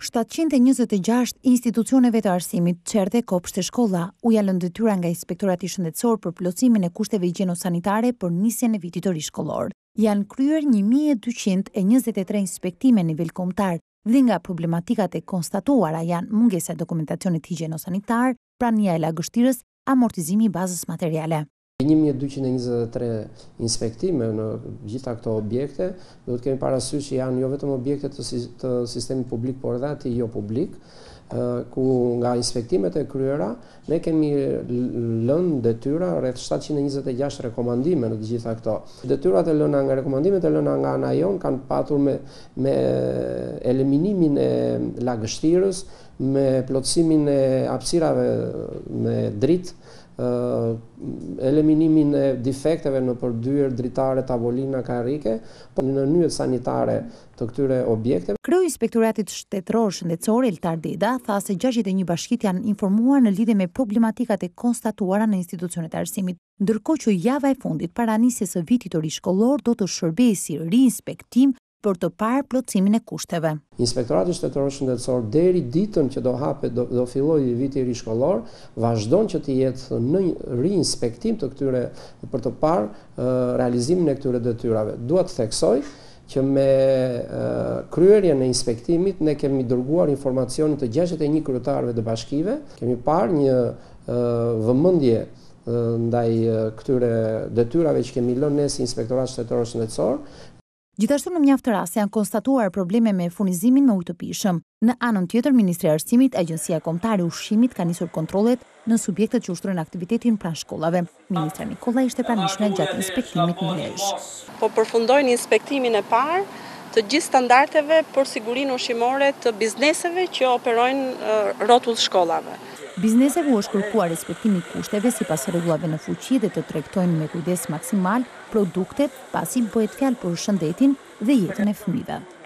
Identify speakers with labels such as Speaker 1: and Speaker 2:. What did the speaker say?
Speaker 1: 726 institucioneve të arsimit, qerte, kopshte, shkolla u ja lënë detyra nga Inspektorati Shëndetësor për plotësimin e kushteve higjieno-sanitare për nisjen e vitit të ri shkollor. Janë kryer 1223 inspektime në nivel kombëtar dhe nga problematikat e konstatuara janë mungesa e dokumentacionit higjieno-sanitar, prania e lagështirës, amortizimi i bazës materiale.
Speaker 2: 1223 inspektime në gjitha këto objekte, do të kemi parasysh që janë jo vetëm objekte të sistemit publik, por edhe ati jo publik, ku nga inspektimet e kryera, ne kemi lënë detyra rreth 726 rekomandime në të gjitha këto. Detyrat e lëna nga rekomandimet e lëna nga ana jon kanë patur me eliminimin e lagështirës, me plotësimin e hapësirave me dritë, eliminimin e defekteve në përdyer dritare, tavolina, karrike, në nyjet sanitare të këtyre objekteve.
Speaker 1: Kreu Inspektoratit Shtetëror Shëndetësor Eltar Deda tha se 61 bashkitë janë informuar në lidhje me problematikat e konstatuara në institucionet e arsimit, ndërkohë që java e fundit para nisjes së vitit të ri shkollor do të shërbejë si riinspektim për të parë plotësimin e kushteve.
Speaker 2: Inspektorati Shtetëror Shëndetësor deri ditën që do hapet, do fillojë viti i ri shkollor, vazhdon që të jetë në riinspektim të këtyre për të parë realizimin e këtyre detyrave. Dua të theksoj që me kryerjen e inspektimit ne kemi dërguar informacionin të 61 kryetarëve të bashkive, kemi parë një vëmendje ndaj këtyre detyrave që kemi lënë ne si Inspektorat Shtetëror Shëndetësor.
Speaker 1: Gjithashtu në mjaft raste janë konstatuar probleme me furnizimin me ujë të pijshëm. Në anën tjetër, Ministri i Arsimit, Agjencia Kombëtare e Ushqimit ka nisur kontrollet në subjektet që ushtrojnë aktivitetin pranë shkollave. Ministra Nikolla ishte pranishme gjatë inspektimit në Lezhë.
Speaker 3: Po përfundojnë inspektimin e parë të gjithë standardeve për sigurinë ushqimore të bizneseve që operojnë rrotull shkollave.
Speaker 1: Bizneseve u është kërkuar respektimi i kushteve sipas rregullave në fuqi dhe të tregtojnë me kujdes maksimal produktet pasi bëhet fjalë për shëndetin dhe jetën e fëmijëve.